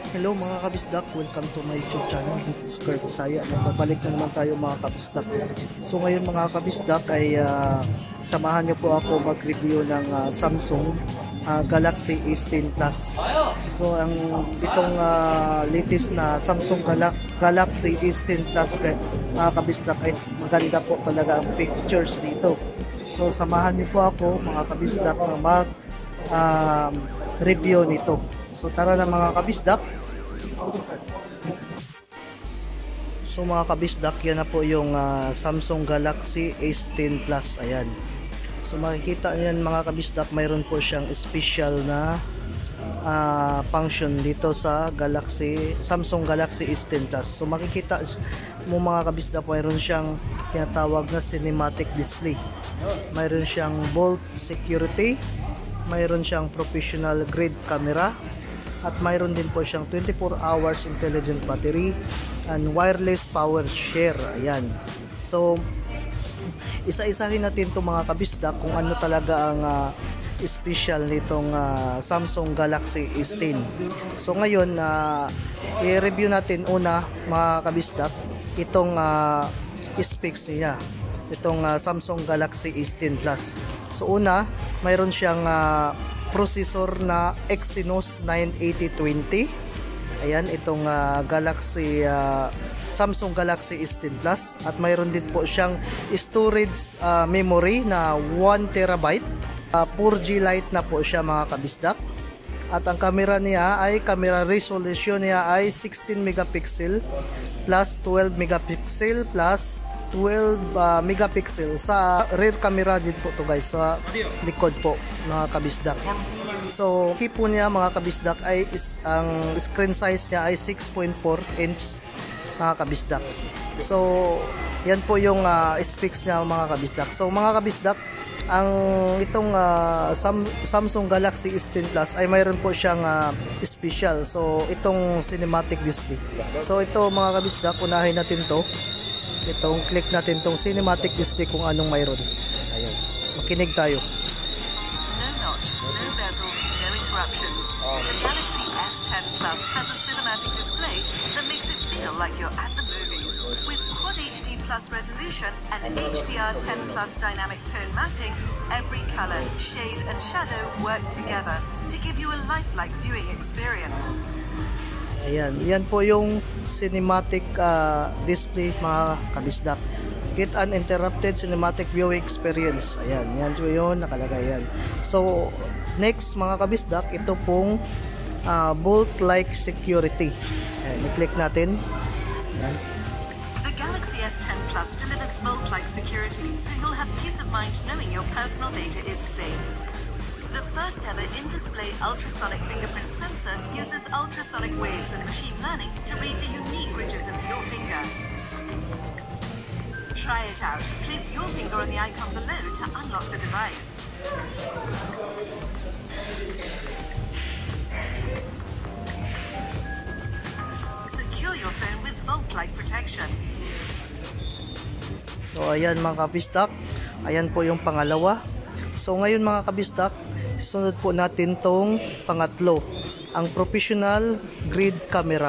Hello mga kabisdak, welcome to my YouTube channel. This is Kurt Bisaya. Nagbabalik na naman tayo mga kabisdak. So ngayon mga kabisdak ay samahan niyo po ako mag-review ng Samsung Galaxy S10 Plus. So itong latest na Samsung Galaxy S10 Plus mga kabisdak ay maganda po talaga ang pictures dito. So samahan niyo po ako mga kabisdak na mag-review nito. So tara na mga kabisdak. So mga kabisdak, yan na po yung Samsung Galaxy S10 Plus. Ayan. So makikita niyan mga kabisdak, mayroon po siyang special na function dito sa Samsung Galaxy S10 Plus. So makikita mo mga kabisdak, mayroon siyang tinatawag na cinematic display. Mayroon siyang bolt security, mayroon siyang professional grade camera, at mayroon din po siyang 24 hours intelligent battery and wireless power share. Ayan. So isa-isahin natin itong mga kabisdak kung ano talaga ang special nitong Samsung Galaxy S10. So ngayon i-review natin una mga kabisdak itong specs niya, itong Samsung Galaxy S10 Plus. So una, mayroon siyang processor na Exynos 9820. Ayan, itong Samsung Galaxy S10 Plus. At mayroon din po siyang storage memory na 1TB. 4G Lite na po siya mga kabisdak. At ang camera niya ay, camera resolution niya ay 16 megapixel plus 12 megapixel plus 12 megapixel. Sa rear camera din po to guys, sa likod po mga kabisdak. So key po niya mga kabisdak ay ang screen size niya ay 6.4 inch mga kabisdak. So yan po yung specs niya mga kabisdak. So mga kabisdak, ang itong Samsung Galaxy S10 Plus ay mayroon po siyang special. So itong cinematic display. So ito mga kabisdak, unahin natin to. Itong click natin tong cinematic display kung anong mayroon. Ayun. Makinig tayo. No notch, no bezel, no interruptions. The Galaxy S10 Plus has a cinematic display that makes it feel like you're at the movies. With Quad HD Plus resolution and HDR10 Plus dynamic tone mapping, every color, shade and shadow work together to give you a lifelike viewing experience. Ayan, yan po yung cinematic display mga kabisdak. Get uninterrupted cinematic viewing experience. Ayan, yan po yun, nakalagay yan. So next mga kabisdak, ito pong bolt-like security. Ayan, i-click natin. Ayan. The Galaxy S10 Plus delivers bolt-like security, so you'll have peace of mind knowing your personal data is safe. The first ever in-display ultrasonic fingerprint sensor uses ultrasonic waves and machine learning to read the unique ridges of your finger. Try it out. Place your finger on the icon below to unlock the device. Secure your phone with Vault-like protection. So ayan mga kabisdak, ayan po yung pangalawa. So ngayon mga kabisdak, sunod po natin tong pangatlo, ang professional grade camera.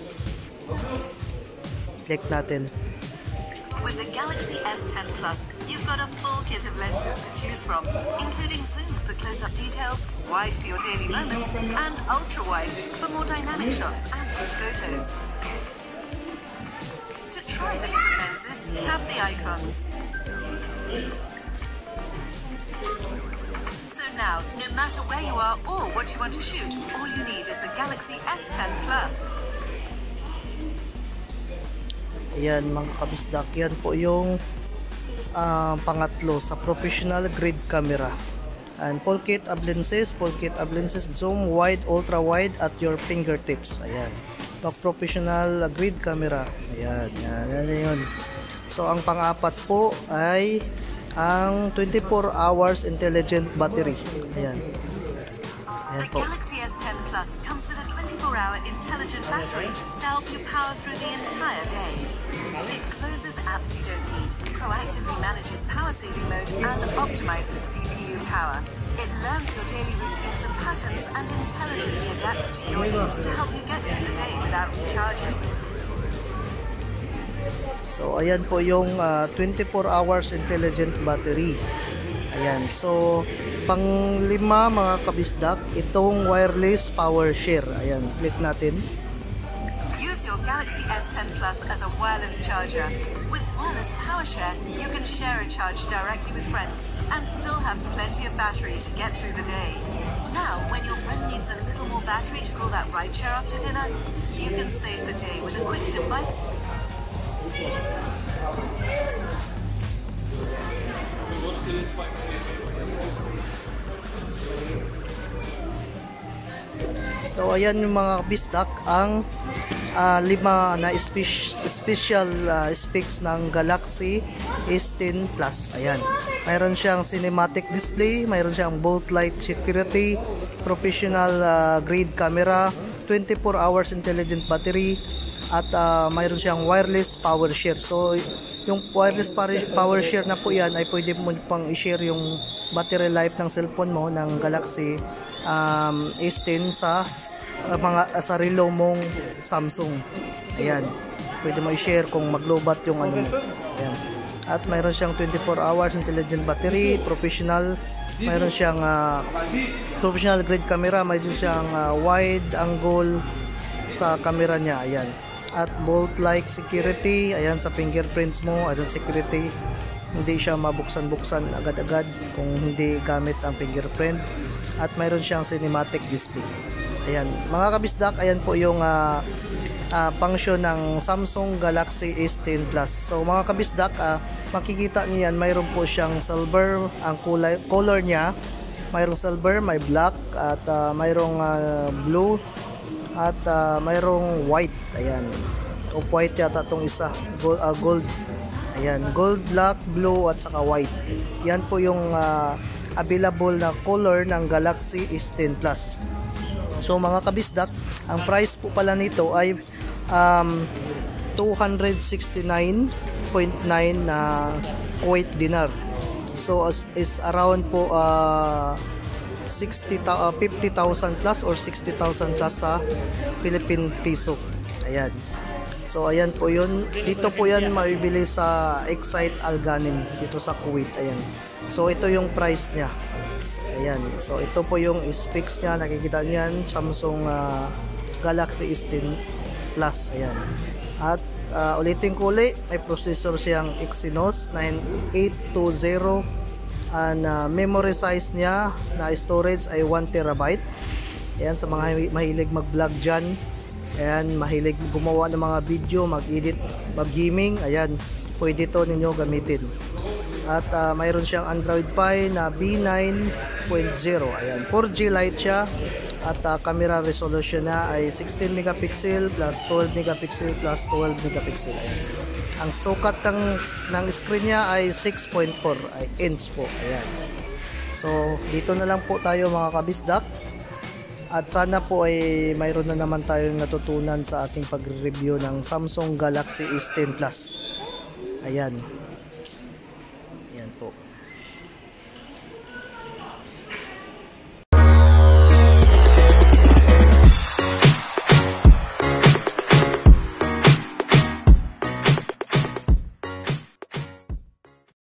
Click natin. With the Galaxy S10 Plus, you've got a full kit of lenses to choose from, including zoom for close-up details, wide for your daily moments, and ultra-wide for more dynamic shots and group photos. To try the different lenses, tap the icons. So now, no matter where you are or what you want to shoot, all you need is the Galaxy S10 Plus. Ayan mga kabisdak, yan po yung pangatlo sa professional grade camera. And full kit of lenses, zoom, wide, ultra wide at your fingertips. Ayan, pag professional grade camera. Ayan, yan yun. So ang pang-apat po ay ang 24 hours intelligent battery. Ayan. Ayan po. The Galaxy S10 Plus comes with a 24-hour intelligent battery to help you power through the entire day. It closes apps you don't need, proactively manages power saving mode, and optimizes CPU power. It learns your daily routines and patterns and intelligently adapts to your needs to help you get through the day without recharging. So ayan po yung 24 hours intelligent battery. Ayan, so pang lima mga kabisdak, itong wireless power share. Ayan, click natin. Use your Galaxy S10 Plus as a wireless charger. With wireless power share, you can share a charge directly with friends and still have plenty of battery to get through the day. Now, when your friend needs a little more battery to call that rideshare after dinner, you can save the day with a quick device. So ayan yung mga kabisdak, ang lima na special specs ng Galaxy S10 Plus. Ayan, mayroon siyang cinematic display, mayroon siyang bolt light security, professional grade camera, 24 hours intelligent battery, at mayroon siyang wireless power share. So yung wireless power share na po yan ay pwede mo pang i-share yung battery life ng cellphone mo ng Galaxy S10 sa relo mong Samsung. Ayan, pwede mo i-share kung maglobat yung ano mo. Ayan. At mayroon siyang 24 hours intelligent battery, professional, mayroon siyang professional grade camera, mayroon siyang wide angle sa camera niya. Ayan. At bolt like security, ayan, sa fingerprints mo, ayun, security, hindi siya mabuksan-buksan agad-agad kung hindi gamit ang fingerprint. At mayroon siyang cinematic display. Ayan, mga kabisdak, ayan po yung function ng Samsung Galaxy S10 Plus. So mga kabisdak, makikita niyo yan, mayroon po siyang silver, ang color niya, mayroong silver, may black, at mayroong blue, at mayroong white. Ayan, off-white yata itong isa, gold. Ayan, gold, black, blue, at saka white. Yan po yung available na color ng Galaxy S10 Plus. So mga kabisdak, ang price po pala nito ay 269.9 Kuwait dinar. So is around po 50,000 plus or 60,000 plus sa Philippine peso. Ayan. So ayan po yun. Dito po yan mabibili sa Excite Alganim dito sa Kuwait. Ayan. So ito yung price niya. Ayan. So ito po yung specs niya. Nakikita niyo yan. Samsung Galaxy S10 Plus. Ayan. At ulitin ko ulit, may processor siyang Exynos 9820. And memory size niya na storage ay 1 terabyte. Ayan, sa mga mahilig mag-vlog dyan, ayan, mahilig gumawa ng mga video, mag-edit, mag-gaming, ayan, pwede to ninyo gamitin. At mayroon siyang Android Pie na B9.0. Ayan, 4G Lite siya. At camera resolution na ay 16 megapixel plus 12 megapixel plus 12 megapixel. Ayan. Ang sukat ng screen niya ay 6.4 inch po. Ayan. So dito na lang po tayo mga kabisdak. At sana po ay mayroon na naman tayong natutunan sa ating pag-review ng Samsung Galaxy S10 Plus. Ayan.